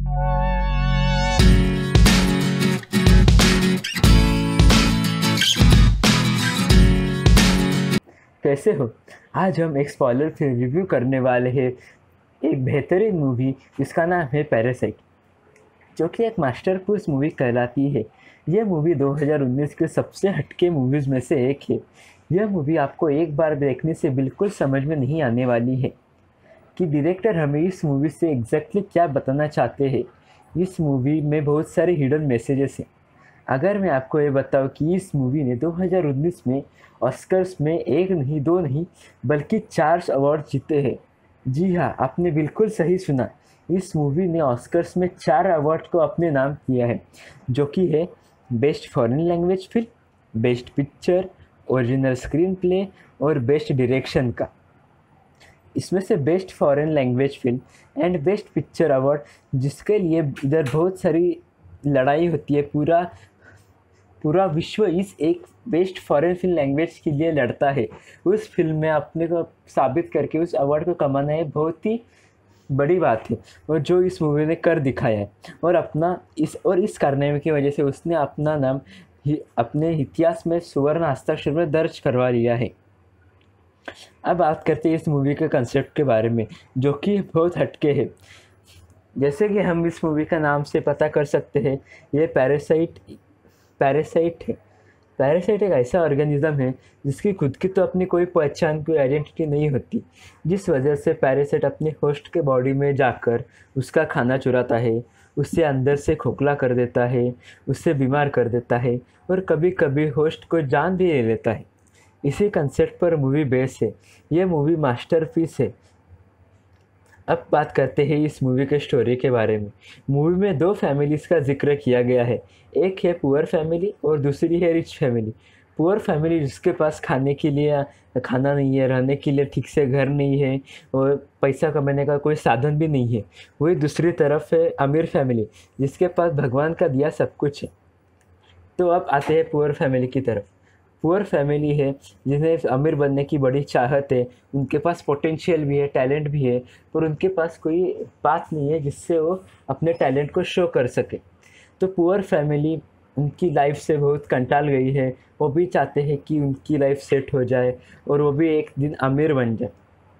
कैसे हो? आज हम एक स्पॉइलर फिल्म रिव्यू करने वाले हैं एक बेहतरीन मूवी जिसका नाम है पैरासाइट, जो कि एक मास्टरपीस मूवी कहलाती है। यह मूवी 2019 के सबसे हटके मूवीज़ में से एक है। यह मूवी आपको एक बार देखने से बिल्कुल समझ में नहीं आने वाली है कि डायरेक्टर हमें इस मूवी से एग्जैक्टली क्या बताना चाहते हैं। इस मूवी में बहुत सारे हिडन मैसेजेस हैं। अगर मैं आपको ये बताऊं कि इस मूवी ने 2019 में ऑस्कर्स में एक नहीं, दो नहीं, बल्कि 4 अवार्ड जीते हैं। जी हाँ, आपने बिल्कुल सही सुना। इस मूवी ने ऑस्कर्स में 4 अवार्ड को अपने नाम किया है, जो कि है best foreign language film, best picture, original screenplay और बेस्ट डायरेक्शन का। इसमें से best foreign language film and best picture award, जिसके लिए इधर बहुत सारी लड़ाई होती है। पूरा विश्व इस एक बेस्ट फॉरेन फिल्म लैंग्वेज के लिए लड़ता है। उस फिल्म में अपने को साबित करके उस अवार्ड को कमाना है बहुत ही बड़ी बात है, और जो इस मूवी ने कर दिखाया है। और इस करने की वजह से उसने अपना नाम अपने इतिहास में सुवर्ण हस्ताक्षर में दर्ज करवा लिया है। अब बात करते हैं इस मूवी के कंसेप्ट के बारे में, जो कि बहुत हटके है। जैसे कि हम इस मूवी का नाम से पता कर सकते हैं, ये पैरासाइट है। पैरासाइट एक ऐसा ऑर्गेनिज्म है जिसकी खुद की तो अपनी कोई पहचान, कोई आइडेंटिटी नहीं होती, जिस वजह से पैरासाइट अपने होस्ट के बॉडी में जाकर उसका खाना चुराता है, उससे अंदर से खोखला कर देता है, उससे बीमार कर देता है, और कभी कभी होस्ट को जान भी ले लेता है। इसी कंसेप्ट पर मूवी बेस है। ये मूवी मास्टरपीस है। अब बात करते हैं इस मूवी के स्टोरी के बारे में। मूवी में 2 फैमिलीज़ का जिक्र किया गया है। एक है पुअर फैमिली और दूसरी है रिच फैमिली। पुअर फैमिली जिसके पास खाने के लिए खाना नहीं है, रहने के लिए ठीक से घर नहीं है और पैसा कमाने का कोई साधन भी नहीं है। वही दूसरी तरफ है अमीर फैमिली, जिसके पास भगवान का दिया सब कुछ है। तो अब आते हैं पुअर फैमिली की तरफ। पुअर फैमिली है जिन्हें अमीर बनने की बड़ी चाहत है, उनके पास पोटेंशियल भी है, टैलेंट भी है, पर उनके पास कोई बात नहीं है जिससे वो अपने टैलेंट को शो कर सके। तो पुअर फैमिली उनकी लाइफ से बहुत कंटाल गई है। वो भी चाहते हैं कि उनकी लाइफ सेट हो जाए और वो भी एक दिन अमीर बन जाए।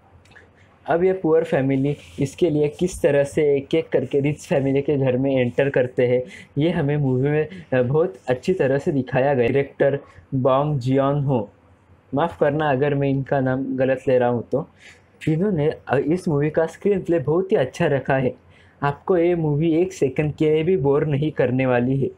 अब ये पुअर फैमिली इसके लिए किस तरह से एक एक करके रिच फैमिली के घर में एंटर करते हैं, ये हमें मूवी में बहुत अच्छी तरह से दिखाया गया। डायरेक्टर बॉन्ग जियोन हो, माफ़ करना अगर मैं इनका नाम गलत ले रहा हूँ, तो इन्होंने इस मूवी का स्क्रीन प्ले बहुत ही अच्छा रखा है। आपको ये मूवी एक सेकंड के लिए भी बोर नहीं करने वाली है।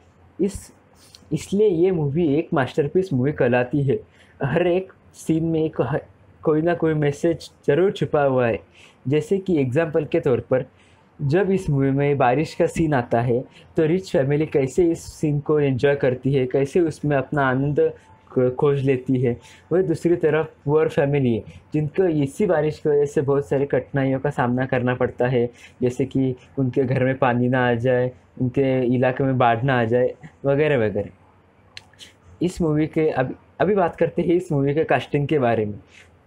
इसलिए ये मूवी एक मास्टरपीस मूवी कहलाती है। हर एक सीन में कोई ना कोई मैसेज ज़रूर छुपा हुआ है। जैसे कि एग्जाम्पल के तौर पर, जब इस मूवी में बारिश का सीन आता है तो रिच फैमिली कैसे इस सीन को एंजॉय करती है, कैसे उसमें अपना आनंद खोज लेती है। वही दूसरी तरफ पुअर फैमिली है जिनको इसी बारिश की वजह से बहुत सारी कठिनाइयों का सामना करना पड़ता है, जैसे कि उनके घर में पानी ना आ जाए, उनके इलाके में बाढ़ ना आ जाए, वगैरह वगैरह। इस मूवी के अभी बात करते हैं इस मूवी के कास्टिंग के बारे में।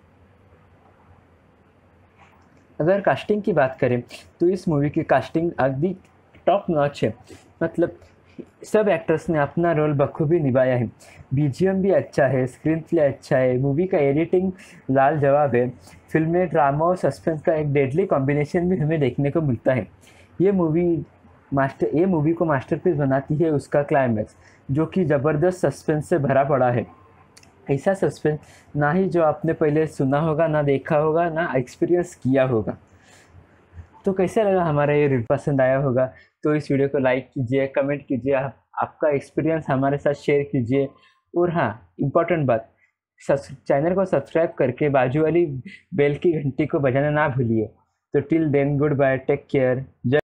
अगर कास्टिंग की बात करें तो इस मूवी की कास्टिंग अगदी टॉप नॉच है। मतलब सब एक्टर्स ने अपना रोल बखूबी निभाया है। बीजीएम भी अच्छा है, स्क्रीन प्ले अच्छा है, मूवी का एडिटिंग लाजवाब है। फिल्म में ड्रामा और सस्पेंस का एक डेडली कॉम्बिनेशन भी हमें देखने को मिलता है। ये मूवी को मास्टरपीस बनाती है उसका क्लाइमैक्स, जो कि ज़बरदस्त सस्पेंस से भरा पड़ा है। ऐसा सस्पेंस ना ही जो आपने पहले सुना होगा, ना देखा होगा, ना एक्सपीरियंस किया होगा। तो कैसा लगा हमारा ये रिव्यू? पसंद आया होगा तो इस वीडियो को लाइक कीजिए, कमेंट कीजिए, आपका एक्सपीरियंस हमारे साथ शेयर कीजिए। और हाँ, इम्पॉर्टेंट बात, चैनल को सब्सक्राइब करके बाजू वाली बेल की घंटी को बजाना ना भूलिए। तो till then, goodbye, take care.